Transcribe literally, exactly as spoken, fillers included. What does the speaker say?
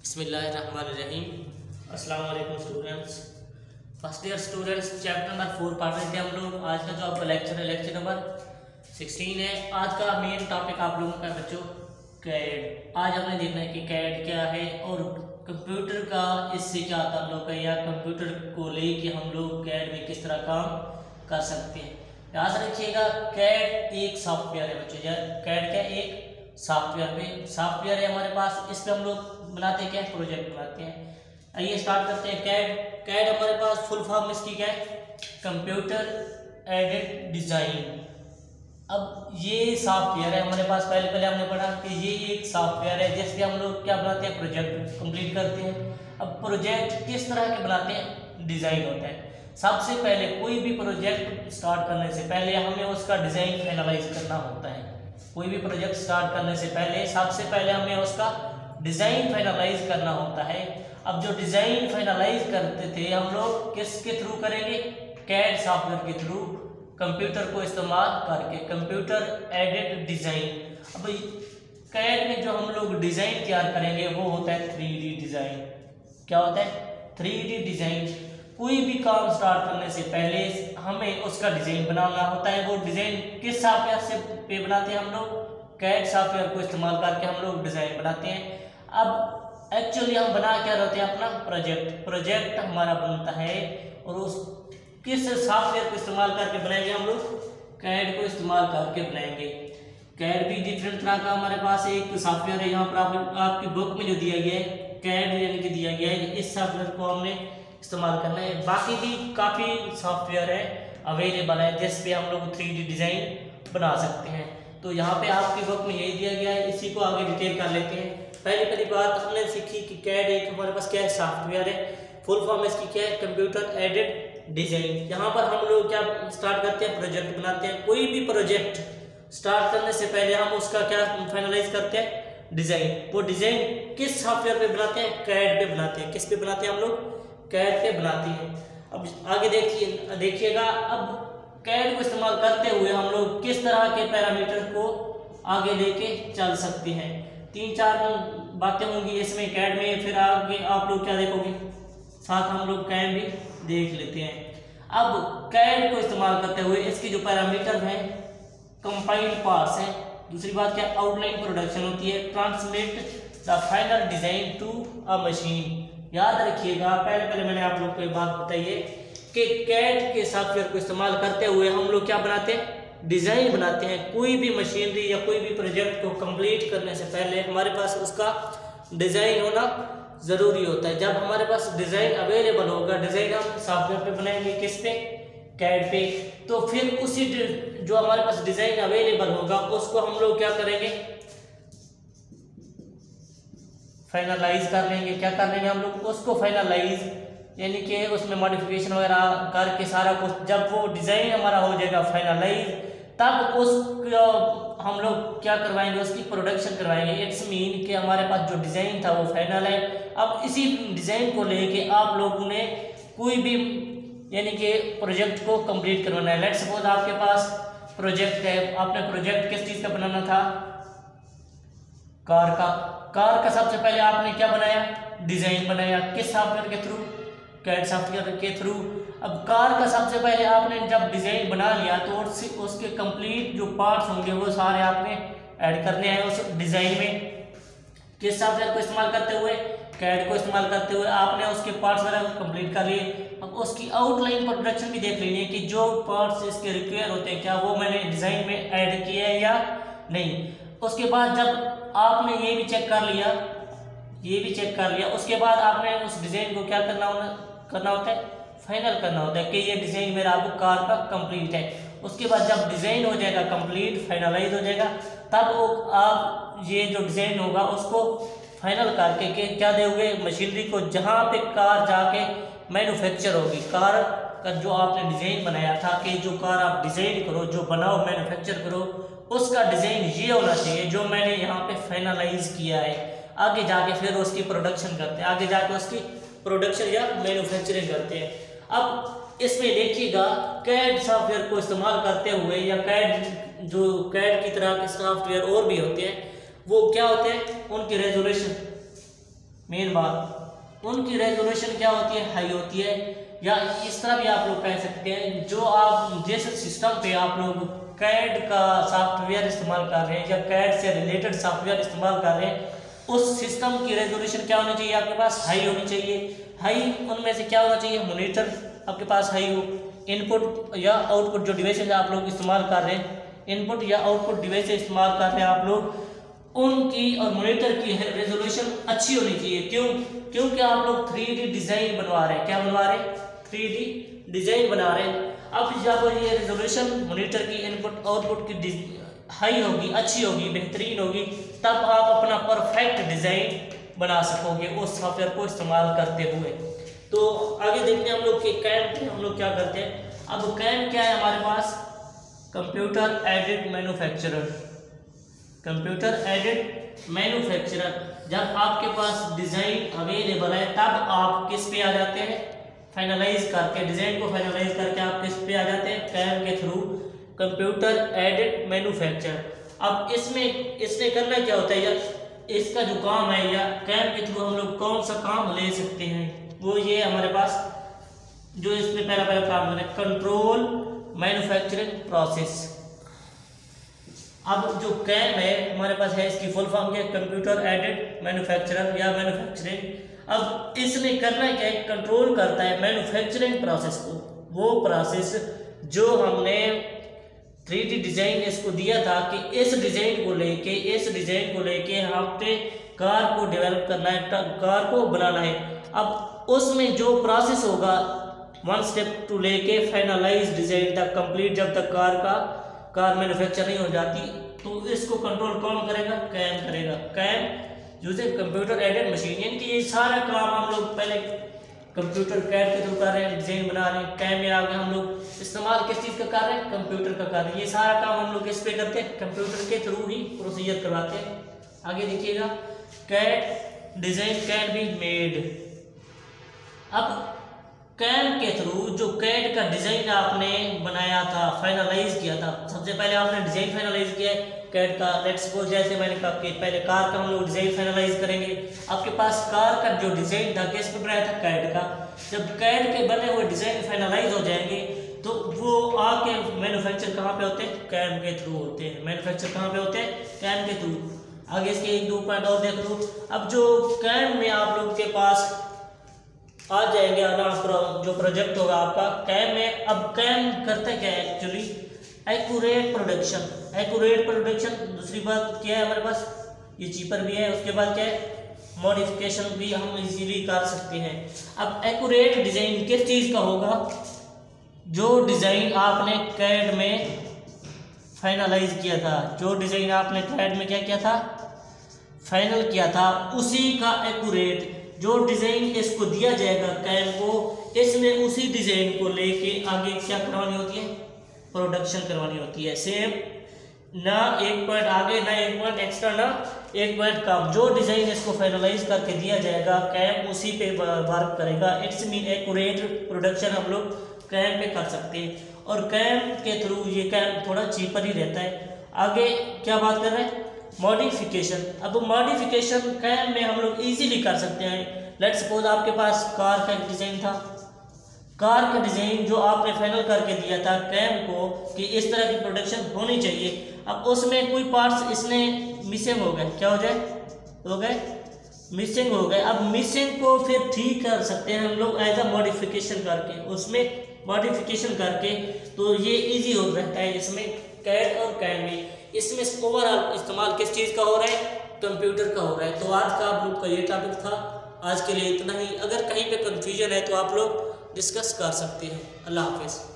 बिस्मिल्लाहिर्रहमानिर्रहीम। अस्सलाम वालेकुम students. First year students, chapter number four पढ़ रहे थे हम लोग। आज का जो आपका लेक्चर है लेक्चर नंबर सिक्सटीन है। आज का मेन टॉपिक आप लोगों का बच्चों कैड। आज हमने देखना है कि कैड क्या है और कंप्यूटर का इससे क्या ताल्लुक है, या कंप्यूटर को लेके हम लोग कैड में किस तरह काम कर सकते हैं। याद रखिएगा, कैड एक सॉफ्टवेयर है बच्चों। कैड क्या एक सॉफ्टवेयर में सॉफ्टवेयर है हमारे पास। इस पे हम लोग बनाते हैं क्या, प्रोजेक्ट बनाते हैं। आइए स्टार्ट करते हैं। कैड कैड हमारे पास फुल फॉर्म इसकी क्या है, कंप्यूटर एडेड डिजाइन। अब ये सॉफ्टवेयर है हमारे पास। पहले पहले हमने पढ़ा कि ये एक सॉफ्टवेयर है जिसपे हम लोग क्या बनाते हैं, प्रोजेक्ट कंप्लीट करते हैं। अब प्रोजेक्ट किस तरह के बनाते हैं, डिजाइन होता है। सबसे पहले कोई भी प्रोजेक्ट स्टार्ट करने से पहले हमें उसका डिजाइन फाइनलाइज करना होता है। कोई भी प्रोजेक्ट स्टार्ट करने से पहले सबसे पहले हमें उसका डिजाइन फाइनलाइज करना होता है। अब जो डिजाइन फाइनलाइज करते थे हम लोग किसके थ्रू करेंगे, कैड सॉफ्टवेयर के थ्रू, कंप्यूटर को इस्तेमाल करके, कंप्यूटर एडेड डिजाइन। अब कैड में जो हम लोग डिजाइन तैयार करेंगे वो होता है थ्री डी डिजाइन। क्या होता है, थ्री डी डिजाइन। कोई भी काम स्टार्ट करने से पहले हमें उसका डिजाइन बनाना होता है। वो डिजाइन किस सॉफ्टवेयर से पे बनाते हैं हम लोग, कैड सॉफ्टवेयर को इस्तेमाल करके हम लोग डिजाइन बनाते हैं। अब एक्चुअली हम बना क्या रहते हैं, अपना प्रोजेक्ट प्रोजेक्ट हमारा बनता है। और उस किस सॉफ्टवेयर को इस्तेमाल करके बनाएंगे हम लोग, कैड को इस्तेमाल करके बनाएंगे। कैड भी डिफरेंट तरह का हमारे पास एक सॉफ्टवेयर है। यहाँ पर आप, आपकी बुक में जो दिया गया है कैड यानी कि दिया गया है, इस सॉफ्टवेयर को हमने इस्तेमाल करना है। बाकी भी काफ़ी सॉफ्टवेयर है अवेलेबल है जिस पे हम लोग थ्री डी डिज़ाइन बना सकते हैं। तो यहाँ पे आपकी बुक में यही दिया गया है, इसी को आगे डिटेल कर लेते हैं। पहली पहली बात हमने सीखी कि कैड एक हमारे पास क्या है, सॉफ्टवेयर है। फुल फॉर्म इसकी क्या है, कंप्यूटर एडेड डिजाइन। यहाँ पर हम लोग क्या स्टार्ट करते हैं, प्रोजेक्ट बनाते हैं। कोई भी प्रोजेक्ट स्टार्ट करने से पहले हम उसका क्या फाइनलाइज करते हैं, डिजाइन। वो डिजाइन किस सॉफ्टवेयर पे बनाते हैं, कैड पे बनाते हैं। किस पे बनाते हैं हम लोग, कैड पे बनाते हैं। अब आगे देखिए देखिएगा, अब कैड को इस्तेमाल करते हुए हम लोग किस तरह के पैरामीटर को आगे लेके चल सकते हैं। तीन चार बातें होंगी इसमें कैड में, फिर आगे आप लोग क्या देखोगे, साथ हम लोग कैड भी देख लेते हैं। अब कैड को इस्तेमाल करते हुए इसकी जो पैरामीटर हैं, कंपाइल पार्ट्स हैं। दूसरी बात क्या, आउटलाइन प्रोडक्शन होती है, translate the final design to a machine. याद रखिएगा, पहले पहले मैंने आप लोग को एक बात बताइए कि कैड के सॉफ्टवेयर को इस्तेमाल करते हुए हम लोग क्या बनाते हैं, डिजाइन बनाते हैं। कोई भी मशीनरी या कोई भी प्रोजेक्ट को कंप्लीट करने से पहले हमारे पास उसका डिजाइन होना जरूरी होता है। जब हमारे पास डिजाइन अवेलेबल होगा, डिजाइन हम सॉफ्टवेयर पे बनाएंगे, किस पे, कैड पे। तो फिर उसी जो हमारे पास डिजाइन अवेलेबल होगा उसको हम लोग क्या करेंगे, फाइनलाइज कर लेंगे। क्या कर लेंगे हम लोग, उसको फाइनलाइज यानी कि उसमें मॉडिफिकेशन वगैरह करके सारा कुछ, जब वो डिजाइन हमारा हो जाएगा फाइनलाइज, तब उसको हम लोग क्या करवाएंगे, उसकी प्रोडक्शन करवाएंगे। इट्स मीन कि हमारे पास जो डिजाइन था वो फाइनल है। अब इसी डिजाइन को लेके आप लोगों ने कोई भी यानी कि प्रोजेक्ट को कंप्लीट करवाना है। लेट्स सपोज आपके पास प्रोजेक्ट है, आपने प्रोजेक्ट किस चीज का बनाना था, कार का। कार का सबसे पहले आपने क्या बनाया, डिजाइन बनाया। किस सॉफ्टवेयर के थ्रू, कैड सॉफ्टवेयर के थ्रू। अब कार का सबसे पहले आपने जब डिजाइन बना लिया तो उसके कंप्लीट जो पार्ट्स होंगे वो सारे आपने ऐड करने हैं उस डिजाइन में। किस सॉफ्टवेयर को इस्तेमाल करते हुए, कैड को इस्तेमाल करते हुए आपने उसके पार्ट्स वगैरह कंप्लीट कर लिए। अब उसकी आउटलाइन प्रोडक्शन भी देख लेनी है कि जो पार्ट्स इसके रिक्वायर होते हैं क्या वो मैंने डिजाइन में ऐड किया है या नहीं। उसके बाद जब आपने ये भी चेक कर लिया, ये भी चेक कर लिया, उसके बाद आपने उस डिजाइन को क्या करना करना होता है, फाइनल करना होता है कि ये डिजाइन मेरा आपको कार का कंप्लीट है। उसके बाद जब डिजाइन हो जाएगा कंप्लीट, फाइनलाइज हो जाएगा, तब वो आप ये जो डिजाइन होगा उसको फाइनल करके के क्या दोगे, मशीनरी को, जहाँ पे कार जाके मैन्युफैक्चर होगी। कार का जो आपने डिजाइन बनाया था कि जो कार आप डिजाइन करो, जो बनाओ, मैन्युफैक्चर करो, उसका डिजाइन ये होना चाहिए जो मैंने यहाँ पे फाइनलाइज किया है। आगे जाके फिर उसकी प्रोडक्शन करते हैं, आगे जाके उसकी प्रोडक्शन या मैन्युफैक्चरिंग करते हैं। अब इसमें देखिएगा, कैड सॉफ्टवेयर को इस्तेमाल करते हुए या कैड जो कैड की तरह के सॉफ्टवेयर और भी होते हैं, वो क्या होते हैं, उनकी रेजोल्यूशन मेन बात उनकी रेजोल्यूशन क्या होती है, हाई होती है। या इस तरह भी आप लोग कह सकते हैं, जो आप जिस सिस्टम पे आप लोग कैड का सॉफ्टवेयर इस्तेमाल कर रहे हैं या कैड से रिलेटेड सॉफ्टवेयर इस्तेमाल कर रहे हैं, उस सिस्टम की रेजोल्यूशन क्या होनी चाहिए, आपके पास हाई होनी चाहिए। हाई उनमें से क्या होना चाहिए, मॉनिटर आपके पास हाई हो, इनपुट या आउटपुट जो डिवाइसेज आप लोग इस्तेमाल कर रहे हैं, इनपुट या आउटपुट डिवाइस इस्तेमाल कर रहे हैं आप लोग, उनकी और मॉनिटर की रेजोल्यूशन अच्छी होनी चाहिए। क्यों? क्योंकि आप लोग थ्री डी डिज़ाइन बनवा रहे हैं। क्या बनवा रहे हैं? थ्री डी डिज़ाइन बना रहे हैं। अब जब ये रेजोल्यूशन मॉनिटर की इनपुट आउटपुट की हाई होगी, अच्छी होगी, बेहतरीन होगी, तब आप अपना परफेक्ट डिज़ाइन बना सकोगे उस सॉफ्टवेयर को इस्तेमाल करते हुए। तो आगे देखते हैं हम लोग कि कैम हम लोग क्या करते हैं। अब कैम क्या है हमारे पास, computer aided manufacturer. Computer aided manufacturer, जब आपके पास डिज़ाइन अवेलेबल है तब आप किस पे आ जाते हैं, फाइनलाइज करके, डिज़ाइन को फाइनलाइज करके आप किस पे आ जाते हैं, कैम के थ्रू, कंप्यूटर एडेड मैन्युफैक्चर। अब इसमें इसने करना क्या होता है, या इसका जो काम है, या कैम के थ्रू हम लोग कौन सा काम ले सकते हैं, वो ये हमारे पास जो इसमें पहला पहला काम करें, कंट्रोल मैन्युफैक्चरिंग प्रोसेस। अब जो कैम है हमारे पास है, इसकी फुल फॉर्म क्या है, कंप्यूटर एडेड मैन्युफैक्चरर या मैन्युफैक्चरिंग। अब इसने करना क्या है, कंट्रोल करता है मैन्युफैक्चरिंग प्रोसेस को, वो प्रोसेस जो हमने थ्री डी डिज़ाइन इसको दिया था कि इस डिज़ाइन को लेके इस डिज़ाइन को लेके हमने कार को डेवलप करना है, कार को बनाना है। अब उसमें जो प्रोसेस होगा वन स्टेप टू लेके फाइनलाइज डिज़ाइन तक कंप्लीट, जब तक कार का कार मैन्युफैक्चर नहीं हो जाती, तो इसको कंट्रोल कौन करेगा, कैम करेगा। CAM using computer aided machine, यानी कि ये सारा काम हम लोग पहले कंप्यूटर कैड के थ्रू कर रहे हैं, डिज़ाइन बना रहे हैं। कैम में आगे हम लोग इस्तेमाल किस चीज़ का कर रहे हैं, कंप्यूटर का कर रहे हैं। ये सारा काम हम लोग किस पे करते हैं, कंप्यूटर के थ्रू ही प्रोसीजर करवाते हैं। आगे देखिएगा, CAD design can be made. अब कैम के थ्रू जो कैड का डिज़ाइन आपने बनाया था, फाइनलाइज किया था, सबसे पहले आपने डिज़ाइन फाइनलाइज किया है कैड का। लेट्स सपोज जैसे मैंने कहा कि पहले कार का हम लोग डिज़ाइन फाइनलाइज करेंगे। आपके पास कार का जो डिज़ाइन था किस पे बनाया था, कैड का। जब कैड के बने हुए डिज़ाइन फाइनलाइज हो जाएंगे तो वो आके मैन्युफैक्चर कहाँ पे होते हैं, कैम के थ्रू होते हैं। मैन्युफैक्चर कहाँ पे होते हैं, कैम के थ्रू। आगे इसके एक दो पॉइंट और देख लो। अब जो कैम में आप लोग के पास आ जाएंगे ना, जो प्रोजेक्ट होगा आपका कैम में। अब कैम करते क्या है actually, accurate production. Accurate production, दूसरी बात क्या है हमारे पास, ये चीपर भी है। उसके बाद क्या है, मॉडिफिकेशन भी हम इजीली कर सकते हैं। अब एक्यूरेट डिज़ाइन किस चीज़ का होगा, जो डिज़ाइन आपने कैड में फाइनलाइज किया था, जो डिज़ाइन आपने कैड में क्या किया था, फाइनल किया था, उसी का एक्यूरेट जो डिज़ाइन इसको दिया जाएगा कैम को, इसमें उसी डिज़ाइन को लेके आगे क्या करवानी होती है, प्रोडक्शन करवानी होती है। सेम ना एक पॉइंट आगे ना एक पॉइंट एक्स्ट्रा ना एक पॉइंट कम, जो डिज़ाइन इसको फाइनलाइज करके दिया जाएगा कैम उसी पे वर्क करेगा। इट्स मीन एक्यूरेट प्रोडक्शन हम लोग कैम पे कर सकते हैं, और कैम के थ्रू ये कैम थोड़ा चीपर ही रहता है। आगे क्या बात कर रहे हैं, मॉडिफिकेशन। अब मॉडिफिकेशन कैम में हम लोग इजीली कर सकते हैं। लेट्स सपोज आपके पास कार का एक डिज़ाइन था, कार का डिज़ाइन जो आपने फाइनल करके दिया था कैम को कि इस तरह की प्रोडक्शन होनी चाहिए। अब उसमें कोई पार्ट्स इसने मिसिंग हो गए, क्या हो जाए, हो गए मिसिंग हो गए। अब मिसिंग को फिर ठीक कर सकते हैं हम लोग एज अ मॉडिफिकेशन करके, उसमें मॉडिफिकेशन करके, तो ये इजी हो रहता है इसमें कैड और कैम में। इसमें ओवरऑल इस्तेमाल किस चीज़ का हो रहा है, कंप्यूटर का हो रहा है। तो आज का आप लोग का ये टॉपिक था, आज के लिए इतना ही। अगर कहीं पे कंफ्यूजन है तो आप लोग डिस्कस कर सकते हैं। अल्लाह हाफिज़।